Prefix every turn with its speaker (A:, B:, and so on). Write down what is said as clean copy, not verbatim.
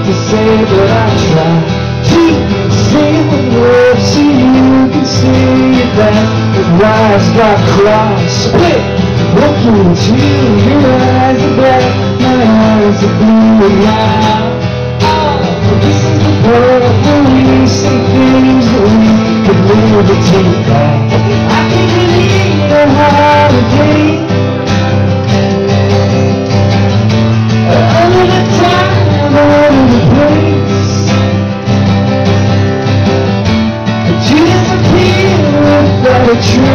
A: to say, but I try. Keep saying words so you can see that it rise like cross. Split, looking into your eyes are black, my eyes are blue now. Oh, this is the part where we say things that we could never take back. I can't believe the holiday. Another time, another place. But you disappear without a trace.